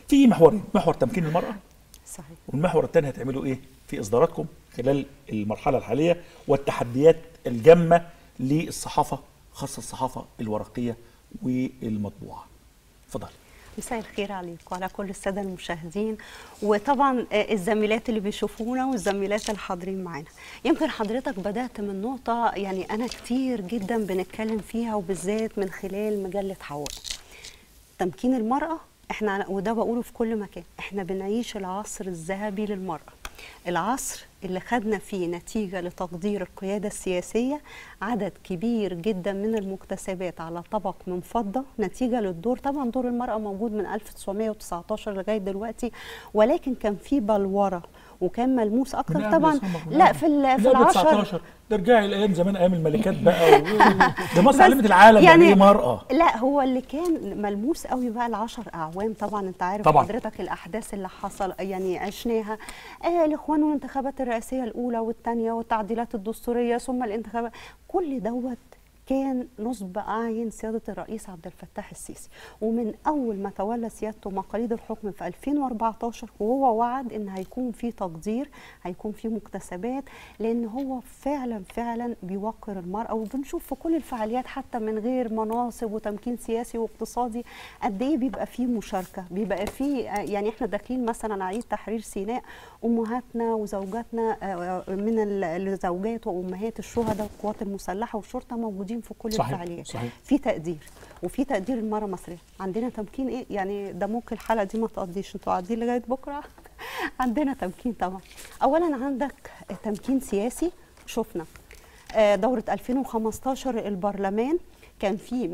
في محورين، محور تمكين المرأة صحيح. والمحور الثاني هتعملوا ايه في اصداراتكم خلال المرحلة الحالية والتحديات الجامة للصحافة، خاصة الصحافة الورقية والمطبوعة. اتفضلي. مساء الخير عليكم وعلى كل الساده المشاهدين، وطبعا الزميلات اللي بيشوفونا والزميلات اللي حاضرين معانا. يمكن حضرتك بدات من نقطه يعني انا كتير جدا بنتكلم فيها، وبالذات من خلال مجله حواء. تمكين المراه، احنا وده بقوله في كل مكان، احنا بنعيش العصر الذهبي للمراه، العصر اللي خدنا فيه نتيجة لتقدير القيادة السياسية عدد كبير جدا من المكتسبات على طبق من فضة، نتيجة للدور. طبعا دور المرأة موجود من 1919 لغاية دلوقتي، ولكن كان في بلورة وكان ملموس اكتر طبعا. لا في العشر ترجعي الايام زمان، ايام الملكات بقى ده مصر علمت العالم يعني ايه مرأة. لا هو اللي كان ملموس قوي بقى العشر اعوام. طبعا انت عارف طبعا حضرتك الاحداث اللي حصل يعني عشناها، الاخوان والانتخابات الرئاسيه الاولى والثانيه والتعديلات الدستوريه ثم الانتخابات، كل دوت كان نصب أعين سيادة الرئيس عبد الفتاح السيسي. ومن أول ما تولى سيادته مقاليد الحكم في 2014 وهو وعد إن هيكون في تقدير، هيكون في مكتسبات، لأن هو فعلا بيوقر المرأة. وبنشوف في كل الفعاليات حتى من غير مناصب وتمكين سياسي واقتصادي قد إيه بيبقى فيه مشاركة، بيبقى فيه يعني إحنا داخلين مثلا عيد تحرير سيناء، أمهاتنا وزوجاتنا من الزوجات وأمهات الشهداء والقوات المسلحة والشرطة موجودين في كل الفعاليات. في تقدير، وفي تقدير المرأة المصرية. عندنا تمكين ايه يعني، ده ممكن الحلقه دي ما تقضيش، انتوا قاعدين لغايه بكره. عندنا تمكين طبعا. اولا عندك تمكين سياسي، شفنا دوره 2015 البرلمان كان فيه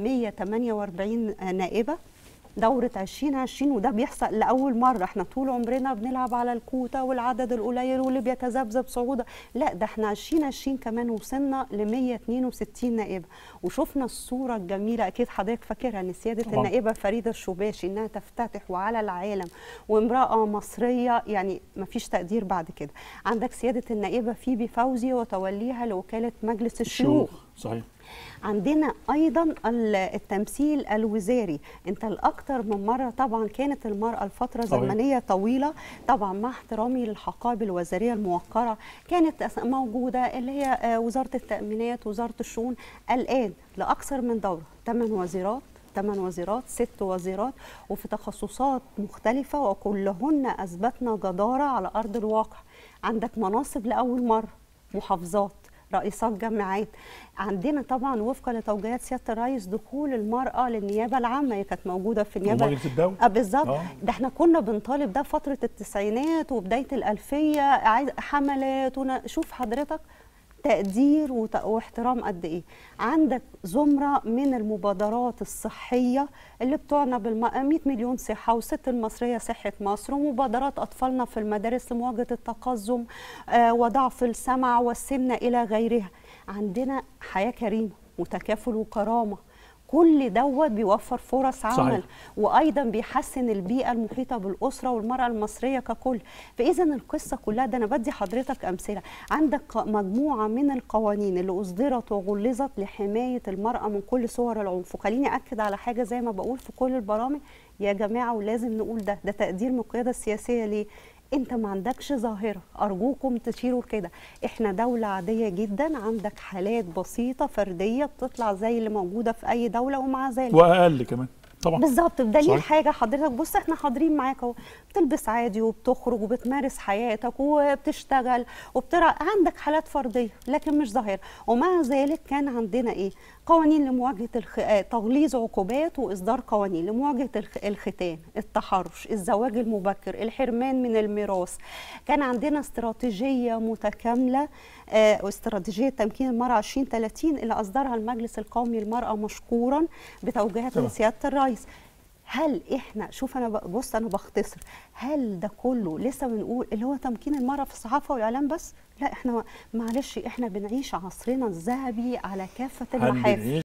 148 نائبه. دورة 2020 وده بيحصل لأول مرة، احنا طول عمرنا بنلعب على الكوتا والعدد القليل واللي بيتذبذب صعودا، لا ده احنا 2020 كمان وصلنا ل 162 نائبة. وشفنا الصورة الجميلة أكيد حضرتك فاكرها، ان سيادة النائبة فريدة الشباشي انها تفتتح وعلى العالم وامرأة مصرية، يعني ما فيش تقدير بعد كده. عندك سيادة النائبة فيبي فوزي وتوليها لوكالة مجلس الشيوخ. صحيح. عندنا ايضا التمثيل الوزاري، انت الاكثر من مره طبعا كانت المراه لفتره زمنيه طويله، طبعا مع احترامي للحقائب الوزاريه الموقره كانت موجوده اللي هي وزاره التامينات، وزاره الشؤون. الان لاكثر من دوره 8 وزيرات 6 وزيرات وفي تخصصات مختلفه، وكلهن اثبتنا جداره على ارض الواقع. عندك مناصب لاول مره، محافظات، رئيسات جامعات. عندنا طبعا وفقا لتوجيهات سياده الرئيس دخول المراه للنيابه العامه، هي كانت موجوده في النيابه بالظبط. ده احنا كنا بنطالب ده فتره التسعينات وبدايه الالفيه، حملات شوف حضرتك تقدير واحترام قد ايه. عندك زمره من المبادرات الصحيه اللي بتعنى 100 مليون صحه، وست المصريه صحه مصر، ومبادرات اطفالنا في المدارس لمواجهه التقزم وضعف السمع والسمنه الى غيرها. عندنا حياه كريمه وتكافل وكرامه، كل دوت بيوفر فرص عمل. صحيح. وايضا بيحسن البيئه المحيطه بالاسره والمراه المصريه ككل. فاذا القصه كلها ده انا بدي حضرتك امثله. عندك مجموعه من القوانين اللي اصدرت وغلظت لحمايه المراه من كل صور العنف. وخليني اكد على حاجه زي ما بقول في كل البرامج يا جماعه، ولازم نقول ده تقدير من القياده السياسيه. ليه؟ انت ما عندكش ظاهره، ارجوكم تشيروا كده. احنا دوله عاديه جدا، عندك حالات بسيطه فرديه بتطلع زي اللي موجوده في اي دوله، ومع ذلك واقل كمان طبعا. بالظبط. بدليل حاجه حضرتك، بص احنا حاضرين معاك اهو، بتلبس عادي وبتخرج وبتمارس حياتك وبتشتغل عندك حالات فرديه لكن مش ظاهره. ومع ذلك كان عندنا ايه؟ قوانين لمواجهه تغليظ عقوبات واصدار قوانين لمواجهه الختان، التحرش، الزواج المبكر، الحرمان من الميراث. كان عندنا استراتيجيه متكامله، واستراتيجيه تمكين المراه 2030 اللي اصدرها المجلس القومي للمراه مشكورا بتوجيهات من سياده الرئيس. هل احنا شوف انا بص انا بختصر، هل ده كله لسه بنقول اللي هو تمكين المراه في الصحافه والاعلام بس؟ لا احنا معلش احنا بنعيش عصرنا الذهبي على كافه المحافل.